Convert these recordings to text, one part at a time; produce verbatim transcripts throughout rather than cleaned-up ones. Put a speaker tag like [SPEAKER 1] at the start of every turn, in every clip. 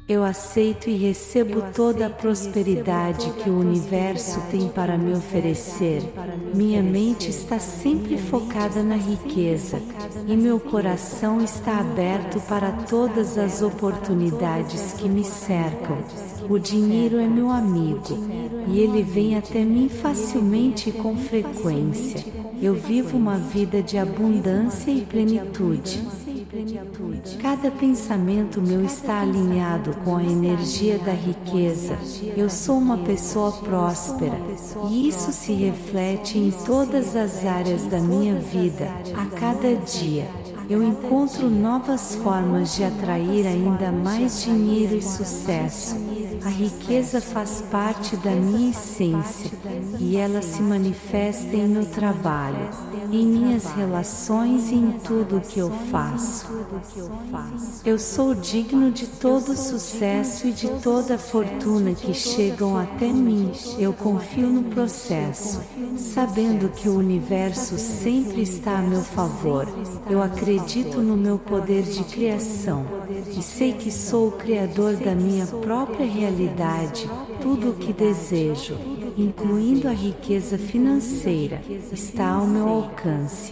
[SPEAKER 1] Eu aceito e recebo toda a prosperidade que o universo tem para me oferecer. Minha mente está sempre focada na riqueza, e meu coração está aberto para todas as oportunidades que me cercam. O dinheiro é meu amigo, e ele vem até mim facilmente e com frequência. Eu vivo uma vida de abundância e plenitude. Cada pensamento meu está alinhado com a energia da riqueza. Eu sou uma pessoa próspera, e isso se reflete em todas as áreas da minha vida. A cada dia, eu encontro novas formas de atrair ainda mais dinheiro e sucesso. A riqueza faz parte da minha essência, e ela se manifesta em meu trabalho, em minhas relações e em tudo o que eu faço. Eu sou digno de todo sucesso e de toda fortuna que chegam até mim. Eu confio no processo, sabendo que o universo sempre está a meu favor. Eu acredito no meu poder de criação, e sei que sou o criador da minha própria realidade. Tudo o que desejo, incluindo a riqueza financeira, está ao meu alcance.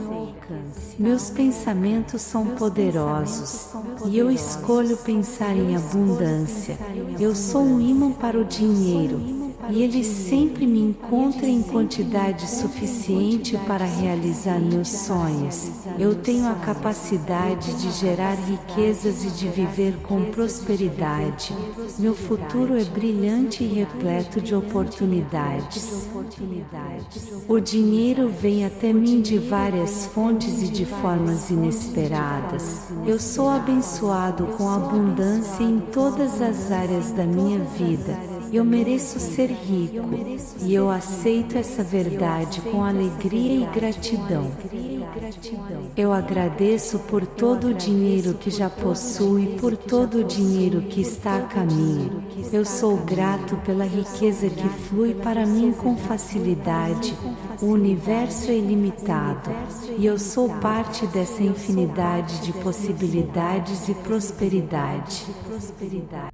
[SPEAKER 1] Meus pensamentos são poderosos, e eu escolho pensar em abundância. Eu sou um imã para o dinheiro, e ele sempre me encontra em quantidade suficiente para realizar meus sonhos. Eu tenho a capacidade de gerar riquezas e de viver com prosperidade. Meu futuro é brilhante e repleto de oportunidades. O dinheiro vem até mim de várias fontes e de formas inesperadas. Eu sou abençoado com abundância em todas as áreas da minha vida. Eu mereço ser rico, e eu aceito essa verdade com alegria e gratidão. Eu agradeço por todo o dinheiro que já possuo e por todo o dinheiro que está a caminho. Eu sou grato pela riqueza que flui para mim com facilidade. O universo é ilimitado, e eu sou parte dessa infinidade de possibilidades e prosperidade.